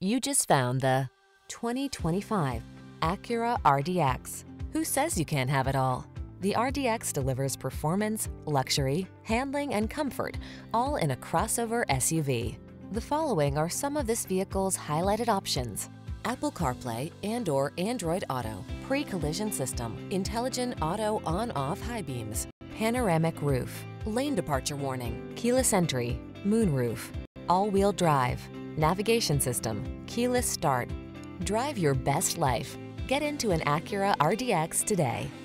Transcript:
You just found the 2025 Acura RDX. Who says you can't have it all? The RDX delivers performance, luxury, handling, and comfort, all in a crossover SUV. The following are some of this vehicle's highlighted options: Apple CarPlay and/or Android Auto, pre-collision system, intelligent auto on-off high beams, panoramic roof, lane departure warning, keyless entry, moonroof, all-wheel drive, navigation system, keyless start. Drive your best life. Get into an Acura RDX today.